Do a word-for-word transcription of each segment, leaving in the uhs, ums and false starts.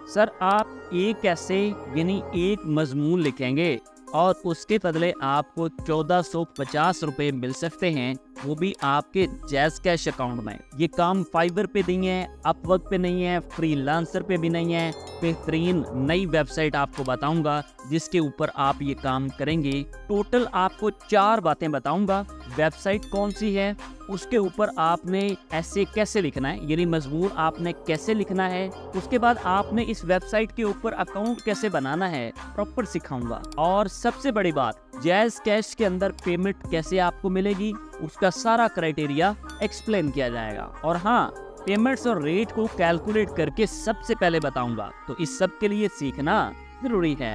Sir आप एक ऐसे यानी एक मजमून लिखेंगे और उसके बदले आपको चौदह सौ पचास रुपए मिल सकते हैं, वो भी आपके जैज़ कैश अकाउंट में। ये काम फाइवर पे नहीं है, अपवर्क पे नहीं है, फ्रीलांसर पे भी नहीं है। बेहतरीन नई वेबसाइट आपको बताऊंगा जिसके ऊपर आप ये काम करेंगे। टोटल आपको चार बातें बताऊंगा। वेबसाइट कौन सी है, उसके ऊपर आपने ऐसे कैसे लिखना है, यानी मजमून आपने कैसे लिखना है, उसके बाद आपने इस वेबसाइट के ऊपर अकाउंट कैसे बनाना है, प्रॉपर सिखाऊंगा। और सबसे बड़ी बात, जैज़ कैश के अंदर पेमेंट कैसे आपको मिलेगी, उसका सारा क्राइटेरिया एक्सप्लेन किया जाएगा। और हाँ, पेमेंट्स और रेट को कैलकुलेट करके सबसे पहले बताऊंगा। तो इस सब के लिए सीखना जरूरी है।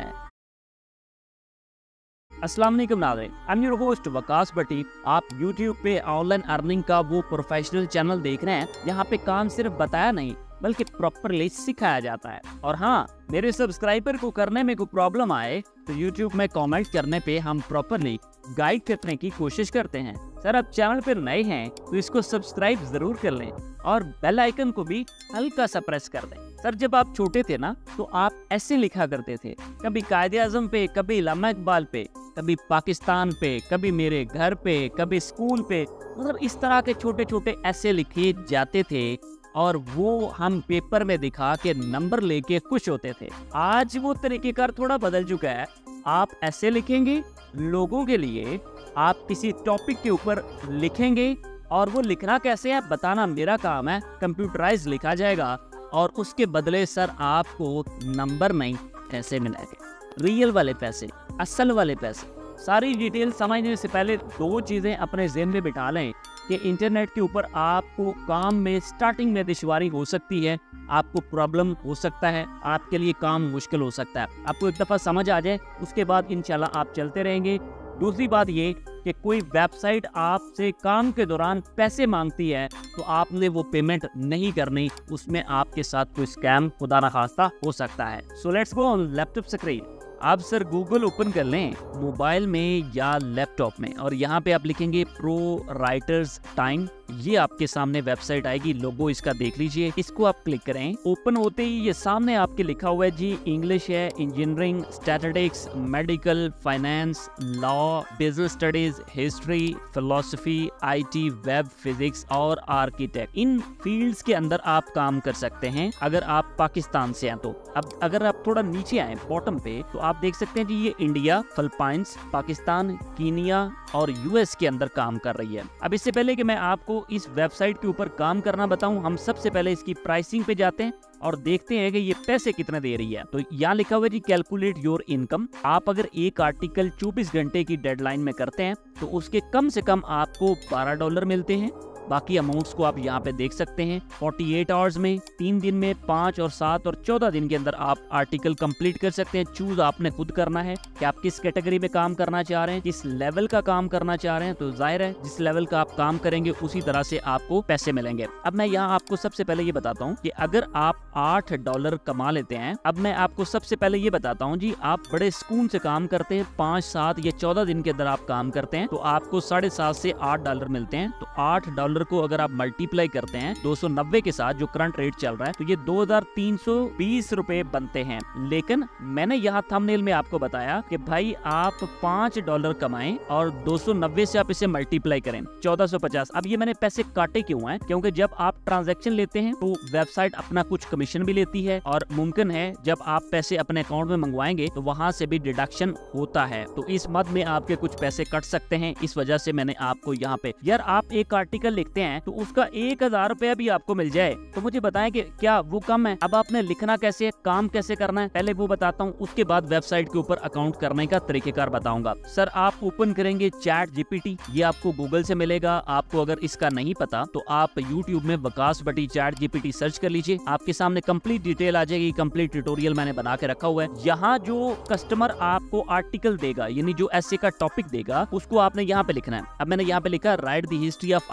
अस्सलाम वालेकुम नाज़रीन, I am your host Waqas Bhatti. आप YouTube पे ऑनलाइन अर्निंग का वो प्रोफेशनल चैनल देख रहे हैं, यहाँ पे काम सिर्फ बताया नहीं बल्कि प्रॉपरली सिखाया जाता है। और हाँ, मेरे सब्सक्राइबर को करने में कोई प्रॉब्लम आए तो YouTube में कमेंट करने पे हम प्रॉपरली गाइड करने की कोशिश करते हैं। सर आप चैनल पर नए हैं तो इसको सब्सक्राइब जरूर कर लें और बेल आइकन को भी हल्का सा प्रेस कर दें। सर जब आप छोटे थे ना तो आप ऐसे लिखा करते थे, कभी कायदे आजम पे, कभी इल्लामा इकबाल पे, कभी पाकिस्तान पे, कभी मेरे घर पे, कभी स्कूल पे, मतलब इस तरह के छोटे छोटे ऐसे लिखे जाते थे और वो हम पेपर में दिखा के नंबर लेके खुश होते थे। आज वो तरीकेकार थोड़ा बदल चुका है। आप ऐसे लिखेंगे लोगों के लिए, आप किसी टॉपिक के ऊपर लिखेंगे और वो लिखना कैसे है बताना मेरा काम है। कंप्यूटराइज लिखा जाएगा और उसके बदले सर आपको नंबर नहीं पैसे मिलेंगे, रियल वाले पैसे, असल वाले पैसे। सारी डिटेल समझने से पहले दो चीजें अपने ज़हन में बिठा लें कि इंटरनेट के ऊपर आपको काम में स्टार्टिंग में दुश्वारी हो सकती है, आपको प्रॉब्लम हो सकता है, आपके लिए काम मुश्किल हो सकता है। आपको एक दफ़ा समझ आ जाए उसके बाद इंशाल्लाह आप चलते रहेंगे। दूसरी बात ये कि कोई वेबसाइट आपसे काम के दौरान पैसे मांगती है तो आपने वो पेमेंट नहीं करनी, उसमें आपके साथ कोई स्कैम खुदा न खास्ता हो सकता है। So let's go on laptop screen. आप सर गूगल ओपन कर लें मोबाइल में या लैपटॉप में और यहाँ पे आप लिखेंगे प्रो राइटर्स टाइम। ये आपके सामने वेबसाइट आएगी, लोगो इसका देख लीजिए। इसको आप क्लिक करें, ओपन होते ही ये सामने आपके लिखा हुआ है जी इंग्लिश है, engineering, statistics, medical, finance, law, business studies, history, philosophy, IT, web, physics और आर्किटेक्ट। इन फील्ड्स के अंदर आप काम कर सकते हैं अगर आप पाकिस्तान से हैं तो। अब अगर आप थोड़ा नीचे आए बॉटम पे तो आप देख सकते हैं जी ये इंडिया, फिलीपींस, पाकिस्तान, कीनिया और यूएस के अंदर काम कर रही है। अब इससे पहले कि मैं आपको इस वेबसाइट के ऊपर काम करना बताऊं, हम सबसे पहले इसकी प्राइसिंग पे जाते हैं और देखते हैं कि ये पैसे कितने दे रही है। तो यहाँ लिखा हुआ है जी कैलकुलेट योर इनकम। आप अगर एक आर्टिकल चौबीस घंटे की डेडलाइन में करते हैं तो उसके कम से कम आपको बारह डॉलर मिलते हैं। बाकी अमाउंट्स को आप यहाँ पे देख सकते हैं। अड़तालीस आवर्स में, तीन दिन में, पाँच और सात और चौदह दिन के अंदर आप आर्टिकल कंप्लीट कर सकते हैं। चूज आपने खुद करना है कि आप किस कैटेगरी में काम करना चाह रहे हैं, किस लेवल का काम करना चाह रहे हैं। तो जाहिर है जिस लेवल का आप काम करेंगे उसी तरह से आपको पैसे मिलेंगे। अब मैं यहाँ आपको सबसे पहले ये बताता हूँ कि अगर आप आठ डॉलर कमा लेते हैं, अब मैं आपको सबसे पहले ये बताता हूँ जी, आप बड़े सुकून से काम करते हैं, पाँच सात या चौदह दिन के अंदर आप काम करते हैं तो आपको साढ़े सात से आठ डॉलर मिलते हैं। तो आठ डॉलर को अगर आप मल्टीप्लाई करते हैं दो सौ नब्बे के साथ जो करंट रेट चल रहा है तो ये दो हजार तीन सौ बीस रुपए बनते हैं। लेकिन मैंने यहाँ थंबनेल में आपको बताया कि भाई आप पाँच डॉलर कमाएं और दो सौ नब्बे से आप इसे मल्टीप्लाई करें चौदह सौ पचास। अब ये मैंने पैसे काटे क्यों हैं, क्योंकि जब आप ट्रांजैक्शन लेते हैं तो वेबसाइट अपना कुछ कमीशन भी लेती है और मुमकिन है जब आप पैसे अपने अकाउंट में मंगवाएंगे तो वहां से भी डिडक्शन होता है। तो इस मद में आपके कुछ पैसे कट सकते हैं, इस वजह से मैंने आपको यहाँ पे, यार आप एक आर्टिकल लिखते हैं तो उसका एक हजार रुपया भी आपको मिल जाए तो मुझे बताएं कि क्या वो कम है। अब आपने लिखना कैसे है, काम कैसे करना है, पहले वो बताता हूँ, उसके बाद वेबसाइट के ऊपर अकाउंट करने का तरीकेकार बताऊंगा। सर आप ओपन करेंगे चैट जीपीटी, ये आपको गूगल से मिलेगा। आपको अगर इसका नहीं पता तो आप यूट्यूब में Waqas Bhatti chat GPT search कर लीजिए, आपके सामने कंप्लीट डिटेल आ जाएगी। कंप्लीट ट्यूटोरियल मैंने बना के रखा हुआ है। यहाँ जो कस्टमर आपको आर्टिकल देगा यानी जो ऐसे का टॉपिक देगा उसको आपने यहाँ पे लिखना है। अब मैंने यहाँ पे लिखा write the history of IPL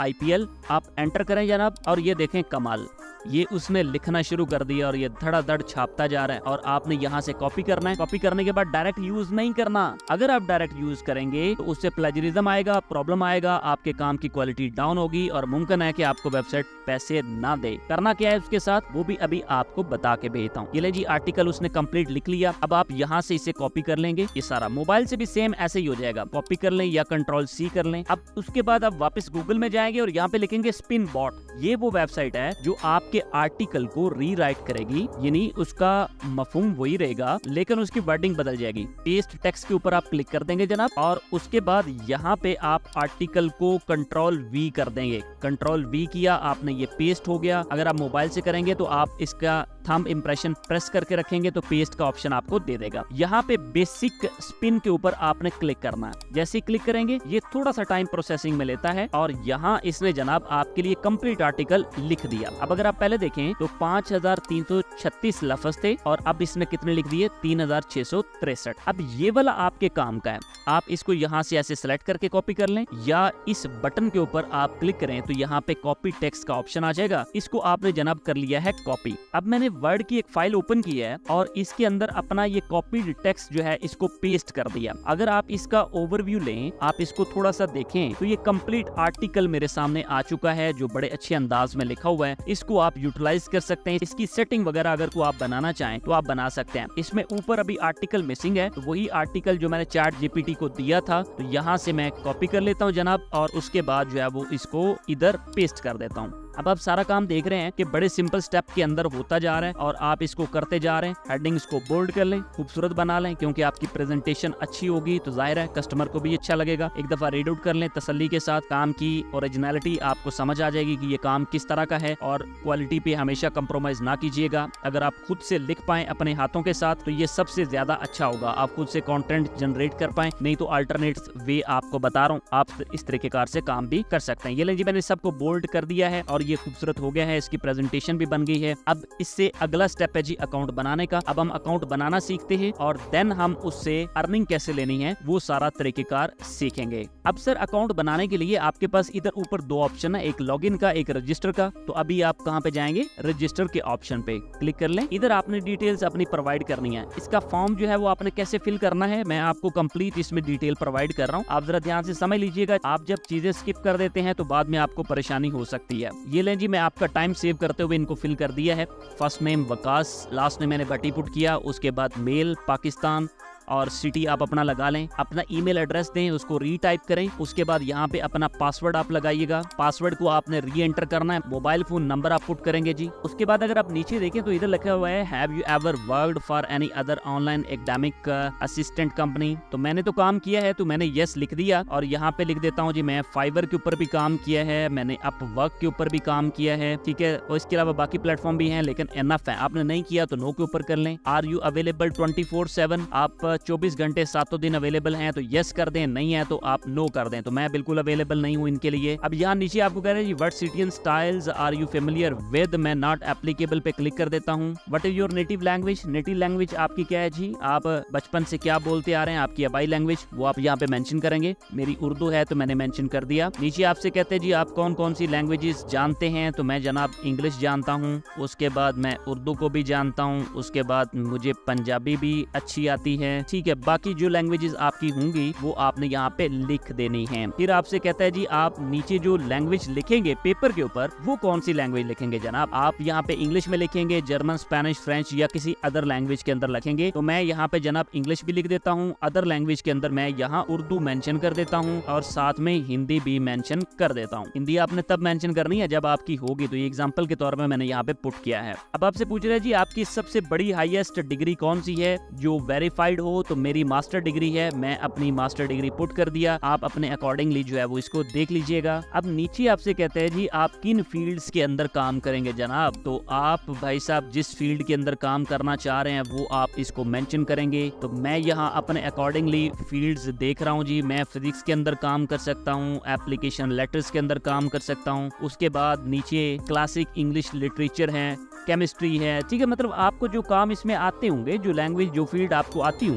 article आप एंटर करें जनाब, और ये देखें कमाल, ये उसने लिखना शुरू कर दिया और ये धड़ाधड़ छापता जा रहा है। और आपने यहाँ से कॉपी करना है। कॉपी करने के बाद डायरेक्ट यूज नहीं करना। अगर आप डायरेक्ट यूज करेंगे तो उससे प्लेजरिज्म आएगा, प्रॉब्लम आएगा, आपके काम की क्वालिटी डाउन होगी और मुमकिन है कि आपको वेबसाइट पैसे ना दे। करना क्या है उसके साथ, वो भी अभी आपको बता के भेजता हूँ। ये ले जी, आर्टिकल उसने कंप्लीट लिख लिया। अब आप यहाँ से इसे कॉपी कर लेंगे। ये सारा मोबाइल से भी सेम ऐसे ही हो जाएगा। कॉपी कर लें या कंट्रोल सी कर लें। अब उसके बाद आप वापस गूगल में जाएंगे और यहाँ पे लिखेंगे स्पिन बॉट। ये वो वेबसाइट है जो आपके आर्टिकल को रीराइट करेगी, यानी उसका मफहूम वही रहेगा लेकिन उसकी वर्डिंग बदल जाएगी। पेस्ट टेक्स्ट के ऊपर आप क्लिक कर देंगे जनाब, और उसके बाद यहाँ पे आप आर्टिकल को कंट्रोल वी कर देंगे। कंट्रोल वी किया आपने, ये पेस्ट हो गया। अगर आप मोबाइल से करेंगे तो आप इसका थंब इंप्रेशन प्रेस करके रखेंगे तो पेस्ट का ऑप्शन आपको दे देगा। यहाँ पे बेसिक स्पिन के ऊपर आपने क्लिक करना है। जैसे ही क्लिक करेंगे ये थोड़ा सा टाइम प्रोसेसिंग में लेता है और यहाँ इसने जनाब आपके लिए कंप्लीट आर्टिकल लिख दिया। अब अगर आप पहले देखें तो पाँच हजार तीन सौ छत्तीस लफ्ज थे और अब इसने कितने लिख दिए, तीन हजार छह सौ तिरसठ। अब ये वाला आपके काम का है। आप इसको यहाँ से ऐसे सेलेक्ट करके कॉपी कर लें या इस बटन के ऊपर आप क्लिक करें तो यहाँ पे कॉपी टेक्स्ट का ऑप्शन आ जाएगा। इसको आपने जनाब कर लिया है कॉपी। अब मैंने वर्ड की एक फाइल ओपन की है और इसके अंदर अपना ये कॉपी टेक्स्ट जो है इसको पेस्ट कर दिया। अगर आप इसका ओवरव्यू लें, आप इसको थोड़ा सा देखें तो ये कंप्लीट आर्टिकल मेरे सामने आ चुका है जो बड़े अच्छे अंदाज में लिखा हुआ है। इसको आप यूटिलाइज कर सकते हैं। इसकी सेटिंग वगैरह अगर को आप बनाना चाहें तो आप बना सकते हैं। इसमें ऊपर अभी आर्टिकल मिसिंग है, तो वही आर्टिकल जो मैंने चैट जीपीटी को दिया था, तो यहाँ से मैं कॉपी कर लेता हूँ जनाब और उसके बाद जो है वो इसको इधर पेस्ट कर देता हूँ। अब आप सारा काम देख रहे हैं कि बड़े सिंपल स्टेप के अंदर होता जा रहा है और आप इसको करते जा रहे हैं। हेडिंग्स को बोल्ड कर लें, खूबसूरत बना लें, क्योंकि आपकी प्रेजेंटेशन अच्छी होगी तो जाहिर है कस्टमर को भी अच्छा लगेगा। एक दफा रीड आउट कर लें तसल्ली के साथ। काम की ओरिजिनलिटी आपको समझ आ जाएगी कि ये काम किस तरह का है और क्वालिटी पे हमेशा कंप्रोमाइज ना कीजिएगा। अगर आप खुद से लिख पाएं अपने हाथों के साथ तो ये सबसे ज्यादा अच्छा होगा। आप खुद से कंटेंट जनरेट कर पाएं, नहीं तो अल्टरनेट वे आपको बता रहा हूँ, आप इस तरीकेकार से काम भी कर सकते हैं। ये लें जी, मैंने सबको बोल्ड कर दिया है और ये खूबसूरत हो गया है। इसकी प्रेजेंटेशन भी बन गई है। अब इससे अगला स्टेप है जी अकाउंट बनाने का। अब हम अकाउंट बनाना सीखते हैं और देन हम उससे अर्निंग कैसे लेनी है वो सारा तरीकेकार सीखेंगे। अब सर अकाउंट बनाने के लिए आपके पास इधर ऊपर दो ऑप्शन है, एक लॉगिन का, एक रजिस्टर का। तो अभी आप कहाँ पे जाएंगे, रजिस्टर के ऑप्शन पे क्लिक कर लें। इधर आपने डिटेल्स अपनी प्रोवाइड करनी है। इसका फॉर्म जो है वो आपने कैसे फिल करना है मैं आपको कंप्लीट इसमें डिटेल प्रोवाइड कर रहा हूँ। आप जरा ध्यान से समझ लीजिएगा। आप जब चीजें स्किप कर देते हैं तो बाद में आपको परेशानी हो सकती है। ये लें जी, मैं आपका टाइम सेव करते हुए इनको फिल कर दिया है। First name Waqas, last name मैंने भट्टी पुट किया, उसके बाद मेल पाकिस्तान और सिटी आप अपना लगा लें। अपना ईमेल एड्रेस दें, उसको रीटाइप करें। उसके बाद यहाँ पे अपना पासवर्ड आप लगाइएगा। पासवर्ड को आपने री एंटर करना है। मोबाइल फोन नंबर आप पुट करेंगे जी। उसके बाद अगर आप नीचे देखें तो इधर लिखा हुआ है have you ever worked for any other online academic assistant company. तो मैंने तो काम किया है तो मैंने यस लिख दिया और यहाँ पे लिख देता हूँ जी मैं फाइवर के ऊपर भी काम किया है, मैंने अपवर्क के ऊपर भी काम किया है, ठीक है। और इसके अलावा बाकी प्लेटफॉर्म भी हैं लेकिन एनफ है। आपने नहीं किया तो नो के ऊपर कर लें। Are you available twenty four seven, आप चौबीस घंटे सातों दिन अवेलेबल हैं तो यस कर दें, नहीं है तो आप नो कर दें। तो मैं बिल्कुल अवेलेबल नहीं हूं इनके लिए। अब यहाँ नीचे आपको कह रहे हैं what city styles are you familiar with, मैं नॉट एप्लीकेबल पे क्लिक कर देता हूँ। What is your native language, native language आपकी क्या है जी, आप बचपन से क्या बोलते आ रहे हैं, आपकी आबाई लैंग्वेज वो आप यहाँ पे मेंशन करेंगे। मेरी उर्दू है तो मैंने मेंशन कर दिया। नीचे आपसे कहते हैं जी आप कौन कौन सी लैंग्वेजेस जानते हैं, तो मैं जनाब इंग्लिश जानता हूँ, उसके बाद मैं उर्दू को भी जानता हूँ, उसके बाद मुझे पंजाबी भी अच्छी आती है, ठीक है। बाकी जो लैंग्वेजेस आपकी होंगी वो आपने यहाँ पे लिख देनी है। फिर आपसे कहता है जी आप नीचे जो लैंग्वेज लिखेंगे पेपर के ऊपर वो कौन सी लैंग्वेज लिखेंगे जनाब। आप यहाँ पे इंग्लिश में लिखेंगे, जर्मन, स्पेनिश, फ्रेंच या किसी अदर लैंग्वेज के अंदर लिखेंगे। तो मैं यहाँ पे जनाब इंग्लिश भी लिख देता हूँ। अदर लैंग्वेज के अंदर मैं यहाँ उर्दू मेंशन कर देता हूँ और साथ में हिंदी भी मेंशन कर देता हूँ। हिंदी आपने तब मेंशन करनी है जब आपकी होगी, तो ये एग्जाम्पल के तौर पर मैंने यहाँ पे पुट किया है। अब आपसे पूछ रहे हैं जी आपकी सबसे बड़ी हाईएस्ट डिग्री कौन सी है जो वेरीफाइड हो, तो मेरी मास्टर डिग्री है। मैं अपनी मास्टर डिग्री पुट कर दिया। आप अपने अकॉर्डिंगली जो है वो इसको देख लीजिएगा। अब नीचे आपसे कहते हैं जी आप किन फील्ड्स के अंदर काम करेंगे जनाब। तो आप भाई साहब जिस फील्ड के अंदर काम करना चाह रहे हैं वो आप इसको मेंशन करेंगे। तो मैं यहाँ अपने अकॉर्डिंगली फील्ड्स देख रहा हूँ जी। मैं फिजिक्स के अंदर काम कर सकता हूँ, एप्लीकेशन लेटर्स के अंदर काम कर सकता हूँ। उसके बाद नीचे क्लासिक इंग्लिश लिटरेचर है, केमिस्ट्री है, ठीक है। मतलब आपको जो काम इसमें आते होंगे, जो लैंग्वेज जो फील्ड आपको आती होंगी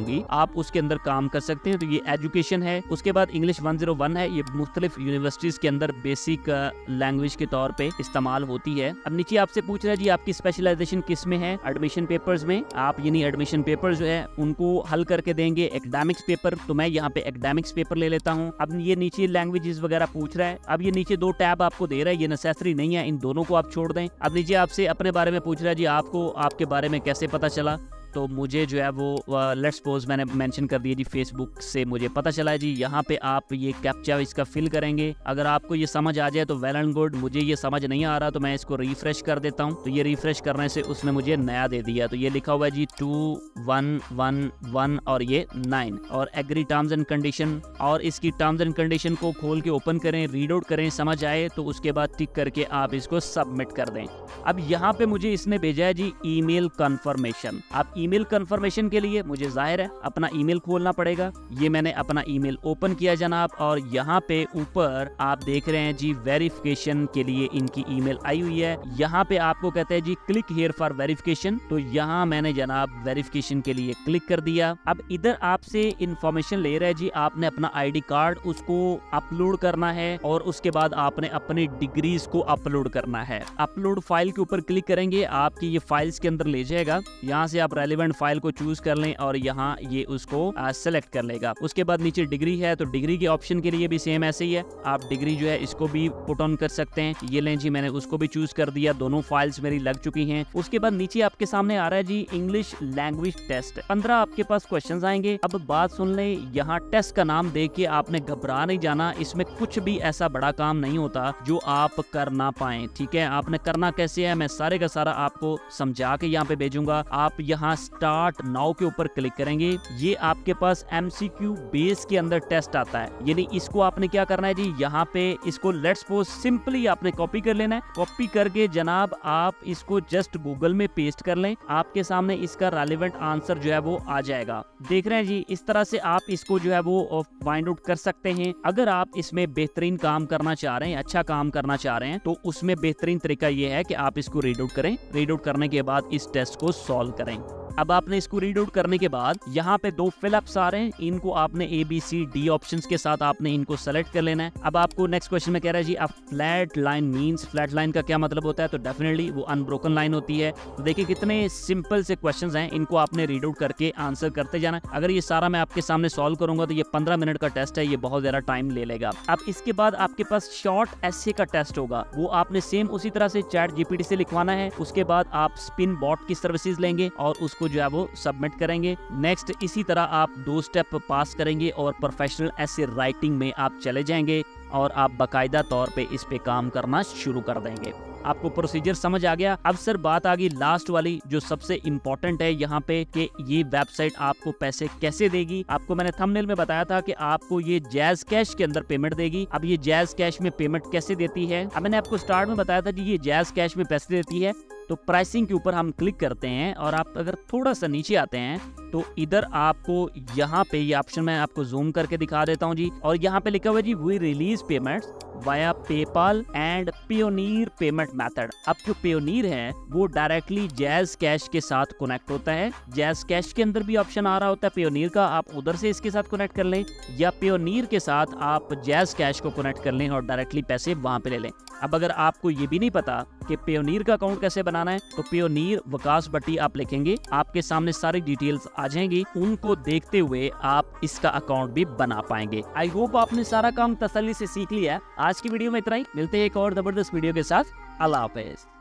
होंगी आप उसके अंदर काम कर सकते हैं। तो ये एजुकेशन है। उसके बाद इंग्लिश वन ज़ीरो वन है, ये मुख्तलिफ यूनिवर्सिटीज के अंदर बेसिक लैंग्वेज के तौर पे इस्तेमाल होती है। अब नीचे आपसे पूछ रहा है जी आपकी स्पेशलाइजेशन किस में है। एडमिशन पेपर्स में आप यानी एडमिशन पेपर जो है उनको हल करके देंगे। एकेडमिक्स पेपर, तो मैं यहाँ पे एकेडमिक्स पेपर ले लेता हूँ। अब ये नीचे लैंग्वेजेस वगैरह पूछ रहा है। अब ये नीचे दो टैब आपको दे रहा है, ये नेसेसरी नहीं है, इन दोनों को आप छोड़ दें। अब नीचे आपसे अपने बारे में पूछ रहा है जी आपको आपके बारे में कैसे पता चला। तो मुझे जो है वो लेट्स सपोज मैंने मेंशन कर दिया जी फेसबुक से मुझे पता चला है जी। यहाँ पे आप ये कैप्चा इसका फिल करेंगे। अगर आपको ये समझ आ जाए तो वेल एंड गुड। मुझे ये समझ नहीं आ रहा तो मैं इसको रिफ्रेश कर देता हूँ। तो ये रिफ्रेश करने से उसने मुझे नया दे दिया। तो ये लिखा हुआ है जी टू वन वन वन और ये नाइन और एग्री टर्म्स एंड कंडीशन। और इसकी टर्म्स एंड कंडीशन को खोल के ओपन करें, रीड आउट करें, समझ आए तो उसके बाद टिक करके आप इसको सबमिट कर दें। अब यहाँ पे मुझे इसने भेजा है जी ईमेल कंफर्मेशन। आप ईमेल कंफर्मेशन के लिए मुझे जाहिर है अपना ईमेल खोलना पड़ेगा। ये मैंने अपना ईमेल ओपन किया जनाब और यहाँ पे ऊपर आप देख रहे हैं जी वेरिफिकेशन के लिए इनकी ईमेल आई हुई है। यहाँ पे आपको कहते हैं जी क्लिक हियर फॉर वेरिफिकेशन। तो यहाँ मैंने जनाब वेरिफिकेशन के लिए क्लिक कर दिया। अब इधर आपसे इंफॉर्मेशन ले रहा है जी आपने अपना आईडी कार्ड उसको अपलोड करना है और उसके बाद आपने अपनी डिग्रीज को अपलोड करना है। अपलोड फाइल के ऊपर क्लिक करेंगे, आपकी ये फाइल्स के अंदर ले जाएगा। यहाँ से आप रेलिवेंट फाइल को चूज कर लें और यहाँ ये उसको सेलेक्ट कर लेगा। उसके बाद नीचे डिग्री है तो डिग्री के ऑप्शन के लिए भी सेम ऐसे ही है। आप डिग्री जो है इसको भी पुट ऑन कर सकते हैं। ये लें जी मैंने उसको भी चूज कर दिया। दोनों फाइल्स मेरी लग चुकी हैं। उसके बाद नीचे आपके सामने आ रहा है जी इंग्लिश लैंग्वेज टेस्ट। पंद्रह आपके पास क्वेश्चंस आएंगे। अब बात सुन ले, यहाँ टेस्ट का नाम देख के आपने घबरा नहीं जाना। इसमें कुछ भी ऐसा बड़ा काम नहीं होता जो आप कर ना पाए। ठीक है, आपने करना कैसे है मैं सारे का सारा आपको समझा के यहाँ पे भेजूंगा। आप यहाँ स्टार्ट नाउ के ऊपर क्लिक करेंगे। ये आपके पास एमसीक्यू बेस के अंदर टेस्ट आता है। यानी इसको आपने क्या करना है जी, यहाँ पे इसको लेट्स सपोज सिंपली आपने कॉपी कर लेना है। कॉपी करके जनाब आप इसको जस्ट गूगल में पेस्ट कर लें। आपके सामने इसका रेलेवेंट आंसर जो है वो आ जाएगा। देख रहे हैं जी, इस तरह से आप इसको जो है वो फाइंड आउट कर सकते हैं। अगर आप इसमें बेहतरीन काम करना चाह रहे हैं, अच्छा काम करना चाह रहे हैं, तो उसमें बेहतरीन तरीका ये है कि आप इसको रीड आउट करें। रीड आउट करने के बाद इस टेस्ट को सॉल्व करें। अब आपने इसको रीड आउट करने के बाद यहाँ पे दो फिलअप्स आ रहे हैं। इनको आपने A B C D options के साथ आपने इनको सेलेक्ट कर लेना है। अब आपको नेक्स्ट क्वेश्चन में कह रहा है जी अब flat line means, flat line का क्या मतलब होता है? तो डेफिनेटली वो अनब्रोकन लाइन होती है। तो देखिए कितने सिंपल से क्वेश्चंस हैं, इनको आपने रीड आउट करके आंसर करते जाना। अगर ये सारा मैं आपके सामने सॉल्व करूंगा तो ये पंद्रह मिनट का टेस्ट है, ये बहुत ज्यादा टाइम ले लेगा। अब इसके बाद आपके पास शॉर्ट एसे का टेस्ट होगा, वो आपने सेम उसी तरह से चैट जीपीटी से लिखवाना है। उसके बाद आप स्पिन बॉट की सर्विसेज लेंगे और उसको जो है वो सबमिट करेंगे। नेक्स्ट इसी तरह आप दो स्टेप पास करेंगे और प्रोफेशनल ऐसे राइटिंग में आप चले जाएंगे और आप बाकायदा तौर पे इस पे काम करना शुरू कर देंगे। आपको प्रोसीजर समझ आ गया। अब सर बात आ गई लास्ट वाली जो सबसे इम्पोर्टेंट है यहाँ पे कि ये वेबसाइट आपको पैसे कैसे देगी। आपको मैंने थंबनेल में बताया था कि आपको ये जैज कैश के अंदर पेमेंट देगी। अब ये जैज कैश में पेमेंट कैसे देती है, अब मैंने आपको स्टार्ट में बताया था कि ये जैज कैश में पैसे देती है। तो प्राइसिंग के ऊपर हम क्लिक करते हैं और आप अगर थोड़ा सा नीचे आते हैं तो इधर आपको यहाँ पे ये ऑप्शन मैं आपको जूम करके दिखा देता हूँ जी। और यहाँ पे लिखा हुआ है जी we release payments via PayPal and Pioneer payment method. अब जो पियोनीर है वो डायरेक्टली जैज कैश के साथ कनेक्ट होता है। जैज कैश के अंदर भी ऑप्शन आ रहा होता है पियोनीर का, आप उधर से इसके साथ कनेक्ट कर लें या पियोनीर के साथ आप जैज कैश को कनेक्ट कर लें और डायरेक्टली पैसे वहां पे ले लें। अब अगर आपको ये भी नहीं पता कि पियोनीर का अकाउंट कैसे बनाना है तो पियोनीर वकास भट्टी आप लिखेंगे, आपके सामने सारी डिटेल्स आ जाएंगी। उनको देखते हुए आप इसका अकाउंट भी बना पाएंगे। आई होप आपने सारा काम तसल्ली से सीख लिया। आज की वीडियो में इतना ही, मिलते हैं एक और जबरदस्त वीडियो के साथ। अल्लाह हाफिज।